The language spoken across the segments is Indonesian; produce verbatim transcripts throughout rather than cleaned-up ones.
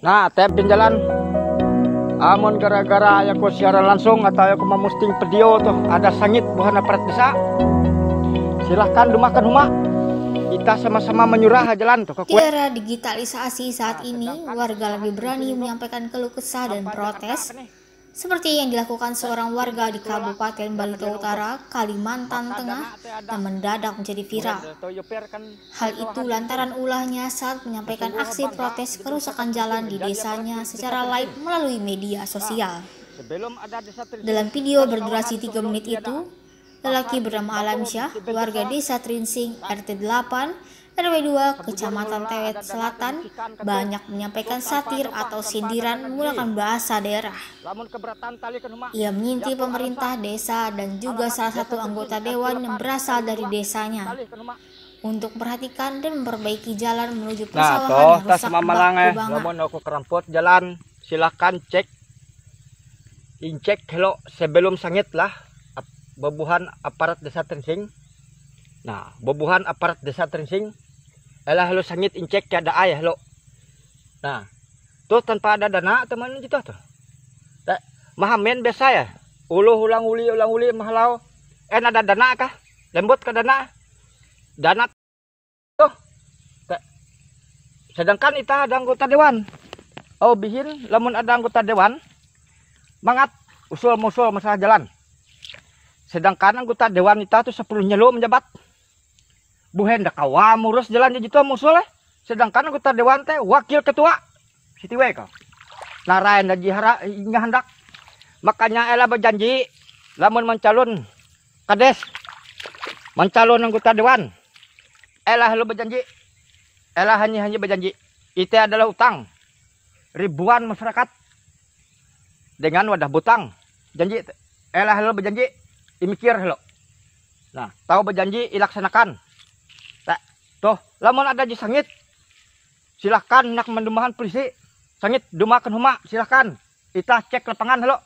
Nah, tep di jalan. Amun gara-gara ya ko siaran langsung atau ya ko memusting video tuh ada sangit bukan aparat desa. Silahkan dumakan huma. Kita sama-sama menyurah jalan tuh ke Di era digitalisasi saat ini, warga lebih berani menyampaikan keluh kesah dan protes seperti yang dilakukan seorang warga di Kabupaten Barito Utara, Kalimantan Tengah yang mendadak menjadi viral. Hal itu lantaran ulahnya saat menyampaikan aksi protes kerusakan jalan di desanya secara live melalui media sosial. Dalam video berdurasi tiga menit itu, lelaki bernama Alamsyah, warga desa Trinsing, R T delapan, R W dua, Kecamatan Tewet Selatan, banyak menyampaikan satir atau sindiran menggunakan bahasa daerah. Ia menyindir pemerintah desa dan juga salah satu anggota dewan yang berasal dari desanya untuk memperhatikan dan memperbaiki jalan menuju persawahan nah, yang rusak bak kubangan. Lamun aku kerampot jalan, silakan cek, incek hello sebelum sangit lah, bobuhan aparat desa Trinsing. Nah, bobuhan aparat desa Trinsing, elah lo sangit incek ada ayah lo. Nah, tuh tanpa ada dana teman gitu tuh. Mahamen biasa ya. Uluh ulang uli ulang uli mahalau. En ada dana kah? Lembut ke dana. Dana tuh. Sedangkan kita ada anggota dewan. Oh bihin, lamun ada anggota dewan, mangat usul musul masalah jalan. Sedangkan anggota dewan kita tuh sepuluh nyelo menjabat. Buhen dah kawa ngurus jalan gitu musul eh. Sedangkan anggota dewan teh wakil ketua Siti we kau. Narayan dan jihara hendak. Makanya elah berjanji lamun mencalon kades, mencalon anggota dewan. Elah lu berjanji. Elah hanya hanya berjanji. Itu adalah utang ribuan masyarakat dengan wadah butang. Janji elah lu berjanji imikir lo. Nah, tahu berjanji ilaksanakan. Tuh, lamun ada di sangit, silahkan nak mendumahan polisi. Sangit dumakan huma, silahkan. Kita cek lapangan lo.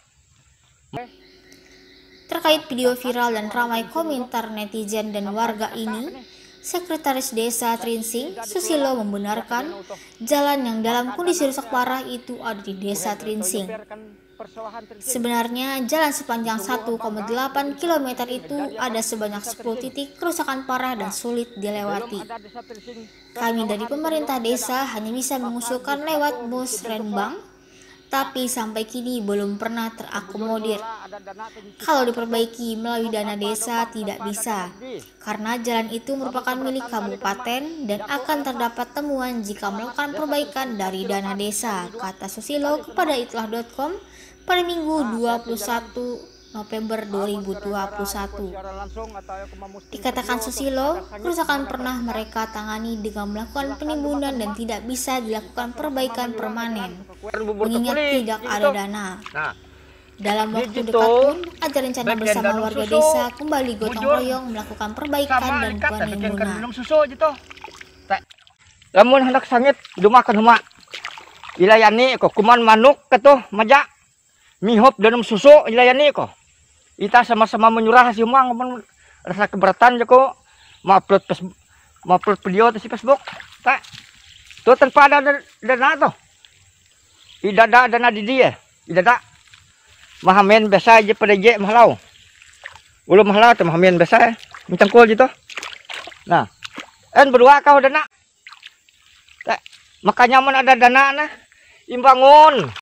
Terkait video viral dan ramai komentar netizen dan warga ini, Sekretaris Desa Trinsing, Susilo, membenarkan jalan yang dalam kondisi rusak parah itu ada di Desa Trinsing. Sebenarnya jalan sepanjang satu koma delapan kilometer itu ada sebanyak sepuluh titik kerusakan parah dan sulit dilewati. Kami dari pemerintah desa hanya bisa mengusulkan lewat bus renbang, tapi sampai kini belum pernah terakomodir. Kalau diperbaiki melalui dana desa tidak bisa, karena jalan itu merupakan milik kabupaten dan akan terdapat temuan jika melakukan perbaikan dari dana desa, kata Susilo kepada itlah dot com pada Minggu dua puluh satu November dua ribu dua puluh satu. Dikatakan Susilo, kerusakan pernah mereka tangani dengan melakukan penimbunan dan tidak bisa dilakukan perbaikan permanen, mengingat tidak ada dana. Dalam waktu dekat pun ada rencana bersama warga desa kembali gotong royong melakukan perbaikan dan penimbunan. Lamun hendak sangit dumakan huma. Ilayani kok kuman manuk ketuh majak. Mihop dalam susu ilayani kok. Kita sama-sama menyurah si umang rasa keberatan joko upload upload video di Facebook. Tak. Tuh tanpa ada dana tuh. Tidak ada dana di dia. Tidak ada. Mahamen biasa aja pada je mahalau. Ulum mahalau tuh mahamen biasa. Mencangkul gitu. Nah, en berdua kau dana. Tak. Makanya mana ada dana nah. Imbangun.